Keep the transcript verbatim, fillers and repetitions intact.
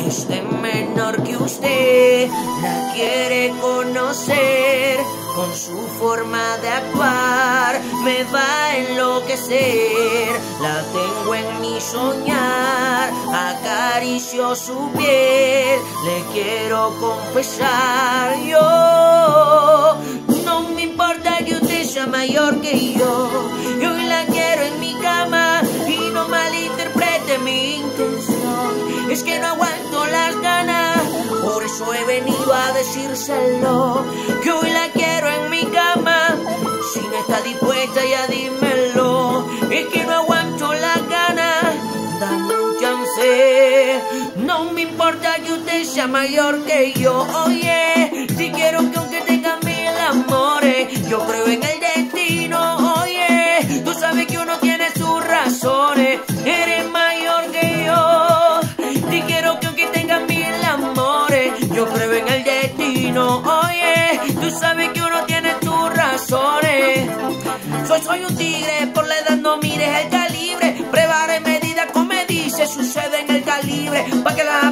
usted menor que usted la quiere conocer. Con su forma de actuar me va a enloquecer. La tengo en mi soñar, acaricio su piel. Le quiero confesar yo. No me importa que usted sea mayor que yo. Yo la quiero en mi cama y no malinterprete mi intención. Es que no aguanto las ganas, por eso he venido a decírselo. Que hoy la quiero en mi cama. Si no está dispuesta ya dímelo. Es que no aguanto las ganas, dame un chance. No me importa que usted sea mayor que yo. Oye, si quiero que aunque tenga mil amores, yo creo en el destino. Oye, tú sabes que uno tiene sus razones. Eres mayor que yo. Si quiero que aunque tenga mil amores, yo creo en el destino. Oye, tú sabes que uno tiene sus razones. Soy, soy un tigre, por la edad no mires el calibre. Prepare medida como me dice, sucede en el calibre. Pa' que la